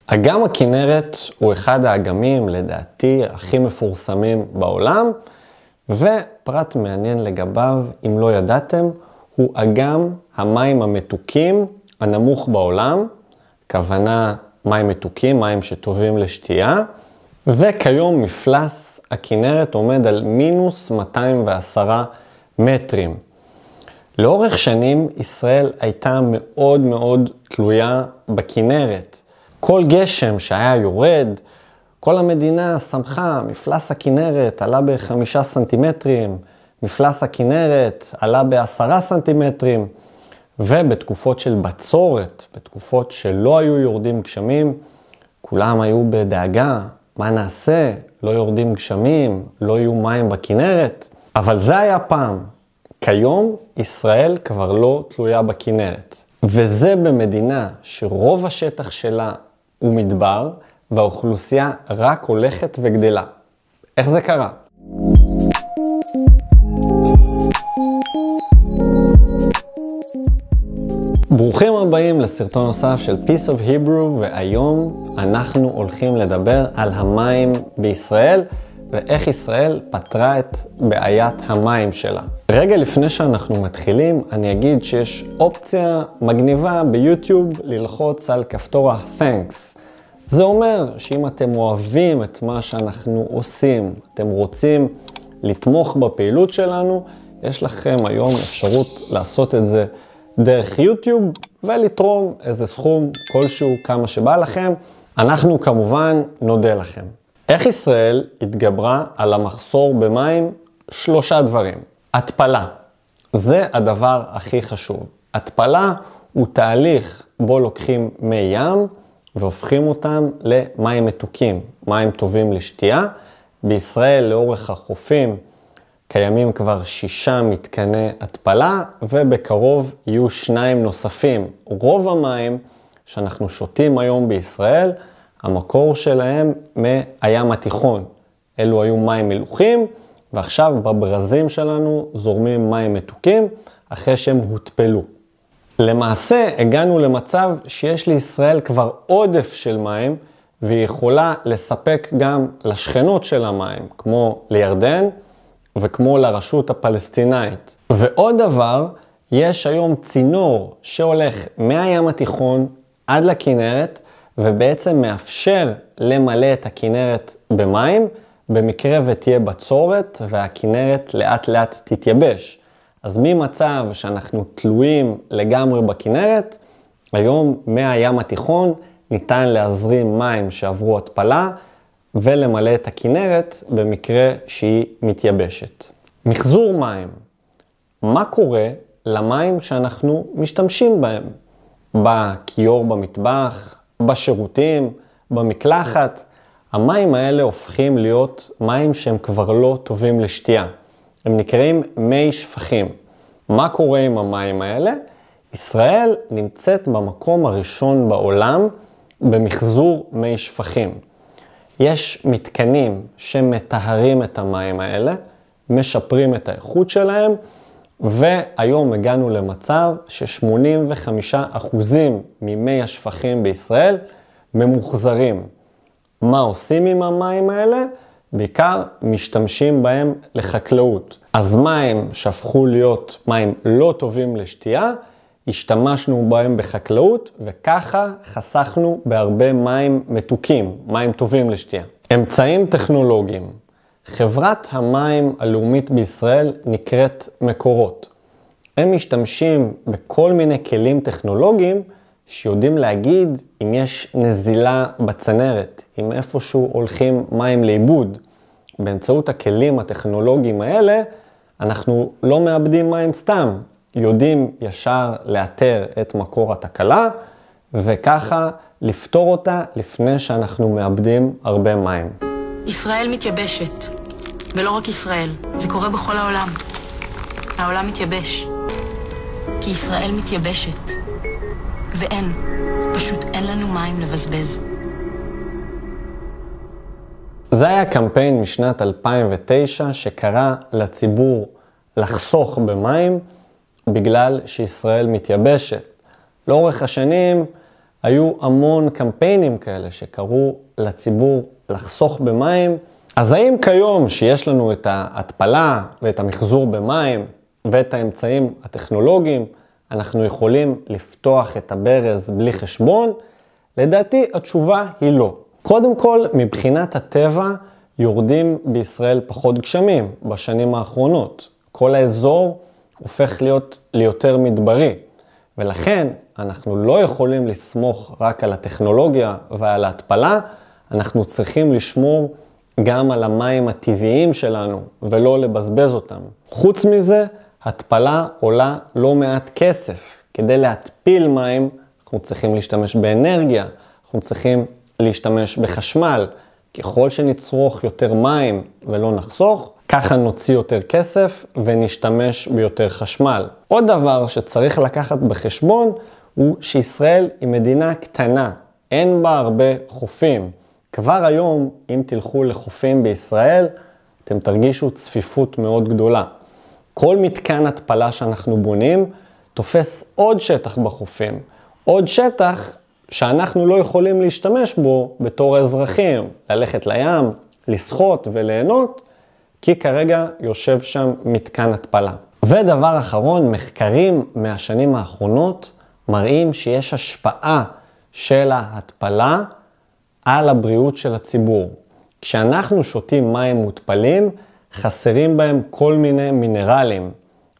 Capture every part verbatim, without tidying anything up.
אגם הכינרת הוא אחד האגמים, לדעתי, הכי מפורסמים בעולם, ופרט מעניין לגביו, אם לא ידעתם, הוא אגם המים המתוקים הנמוך בעולם, כוונה מים מתוקים, מים שטובים לשתייה, וכיום מפלס הכינרת עומד על מינוס מאתיים ועשרה מטרים. לאורך שנים ישראל הייתה מאוד מאוד תלויה בכינרת. כל גשם שהיה יורד, כל המדינה שמחה, מפלס הכינרת עלה בחמישה סנטימטרים, מפלס הכינרת עלה בעשרה סנטימטרים, ובתקופות של בצורת, בתקופות שלא היו יורדים גשמים, כולם היו בדאגה, מה נעשה? לא יורדים גשמים, לא יהיו מים בכינרת, אבל זה היה פעם. כיום ישראל כבר לא תלויה בכינרת, וזה במדינה שרוב השטח שלה הוא מדבר, והאוכלוסייה רק הולכת וגדלה. איך זה קרה? ברוכים הבאים לסרטון נוסף של Piece of Hebrew, והיום אנחנו הולכים לדבר על המים בישראל, ואיך ישראל פתרה את בעיית המים שלה. רגע לפני שאנחנו מתחילים, אני אגיד שיש אופציה מגניבה ביוטיוב ללחוץ על כפתור ה-Thanks. זה אומר שאם אתם אוהבים את מה שאנחנו עושים, אתם רוצים לתמוך בפעילות שלנו, יש לכם היום אפשרות לעשות את זה דרך יוטיוב ולתרום איזה סכום כלשהו כמה שבא לכם. אנחנו כמובן נודה לכם. איך ישראל התגברה על המחסור במים? שלושה דברים. התפלה. זה הדבר הכי חשוב. התפלה הוא תהליך בו לוקחים מי ים והופכים אותם למים מתוקים, מים טובים לשתייה. בישראל לאורך החופים קיימים כבר שישה מתקני התפלה, ובקרוב יהיו שניים נוספים. רוב המים שאנחנו שותים היום בישראל, המקור שלהם מהים התיכון. אלו היו מים מלוחים, ועכשיו בברזים שלנו זורמים מים מתוקים, אחרי שהם הותפלו. למעשה הגענו למצב שיש לישראל כבר עודף של מים, והיא יכולה לספק גם לשכנות של המים, כמו לירדן וכמו לרשות הפלסטינאית. ועוד דבר, יש היום צינור שהולך מהים התיכון עד לכינרת, ובעצם מאפשר למלא את הכינרת במים, במקרה ותהיה בצורת והכינרת לאט לאט תתייבש. אז ממצב שאנחנו תלויים לגמרי בכינרת, היום מהים התיכון ניתן להזרים מים שעברו התפלה, ולמלא את הכינרת במקרה שהיא מתייבשת. מחזור מים. מה קורה למים שאנחנו משתמשים בהם? בכיור במטבח, בשירותים, במקלחת. המים האלה הופכים להיות מים שהם כבר לא טובים לשתייה. הם נקראים מי שפכים. מה קורה עם המים האלה? ישראל נמצאת במקום הראשון בעולם במחזור מי שפכים. יש מתקנים שמטהרים את המים האלה, משפרים את האיכות שלהם, והיום הגענו למצב ש-שמונים וחמישה אחוזים ממי השפכים בישראל ממוחזרים. מה עושים עם המים האלה? בעיקר משתמשים בהם לחקלאות. אז מים שהפכו להיות מים לא טובים לשתייה, השתמשנו בהם בחקלאות, וככה חסכנו בהרבה מים מתוקים, מים טובים לשתייה. אמצעים טכנולוגיים. חברת המים הלאומית בישראל נקראת מקורות. הם משתמשים בכל מיני כלים טכנולוגיים שיודעים להגיד אם יש נזילה בצנרת, אם איפשהו הולכים מים לאיבוד. באמצעות הכלים הטכנולוגיים האלה, אנחנו לא מאבדים מים סתם. יודעים ישר לאתר את מקור התקלה, וככה לפתור אותה לפני שאנחנו מאבדים הרבה מים. ישראל מתייבשת, ולא רק ישראל, זה קורה בכל העולם. העולם מתייבש, כי ישראל מתייבשת, ואין, פשוט אין לנו מים לבזבז. זה היה קמפיין משנת אלפיים ותשע שקרא לציבור לחסוך במים, בגלל שישראל מתייבשת. לאורך השנים היו המון קמפיינים כאלה שקראו לציבור לחסוך במים. אז האם כיום שיש לנו את ההתפלה ואת המחזור במים ואת האמצעים הטכנולוגיים, אנחנו יכולים לפתוח את הברז בלי חשבון? לדעתי התשובה היא לא. קודם כל, מבחינת הטבע, יורדים בישראל פחות גשמים בשנים האחרונות. כל האזור הופך להיות ליותר מדברי, ולכן אנחנו לא יכולים לסמוך רק על הטכנולוגיה ועל ההתפלה, אנחנו צריכים לשמור גם על המים הטבעיים שלנו ולא לבזבז אותם. חוץ מזה, התפלה עולה לא מעט כסף. כדי להתפיל מים, אנחנו צריכים להשתמש באנרגיה, אנחנו צריכים להשתמש בחשמל. ככל שנצרוך יותר מים ולא נחסוך, ככה נוציא יותר כסף ונשתמש ביותר חשמל. עוד דבר שצריך לקחת בחשבון הוא שישראל היא מדינה קטנה, אין בה הרבה חופים. כבר היום, אם תלכו לחופים בישראל, אתם תרגישו צפיפות מאוד גדולה. כל מתקן התפלה שאנחנו בונים תופס עוד שטח בחופים, עוד שטח שאנחנו לא יכולים להשתמש בו בתור אזרחים, ללכת לים, לשחות וליהנות, כי כרגע יושב שם מתקן התפלה. ודבר אחרון, מחקרים מהשנים האחרונות מראים שיש השפעה של ההתפלה על הבריאות של הציבור. כשאנחנו שותים מים מותפלים, חסרים בהם כל מיני מינרלים,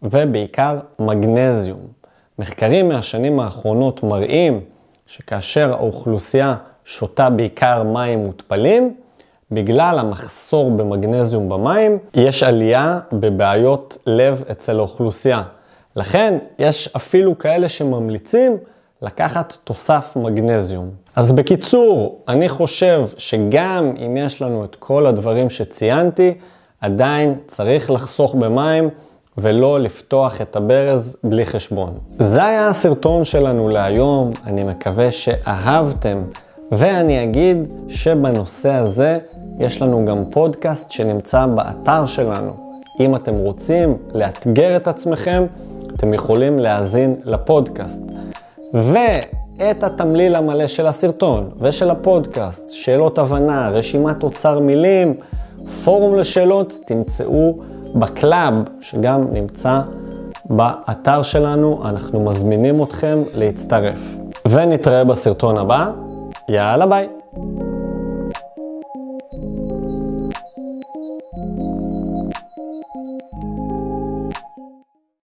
ובעיקר מגנזיום. מחקרים מהשנים האחרונות מראים שכאשר האוכלוסייה שותה בעיקר מים מותפלים, בגלל המחסור במגנזיום במים, יש עלייה בבעיות לב אצל האוכלוסייה. לכן יש אפילו כאלה שממליצים לקחת תוסף מגנזיום. אז בקיצור, אני חושב שגם אם יש לנו את כל הדברים שציינתי, עדיין צריך לחסוך במים ולא לפתוח את הברז בלי חשבון. זה היה הסרטון שלנו להיום, אני מקווה שאהבתם, ואני אגיד שבנושא הזה יש לנו גם פודקאסט שנמצא באתר שלנו. אם אתם רוצים לאתגר את עצמכם, אתם יכולים להאזין לפודקאסט. ואת התמליל המלא של הסרטון ושל הפודקאסט, שאלות הבנה, רשימת אוצר מילים, פורום לשאלות, תמצאו בקלאב שגם נמצא באתר שלנו. אנחנו מזמינים אתכם להצטרף. ונתראה בסרטון הבא. יאללה ביי.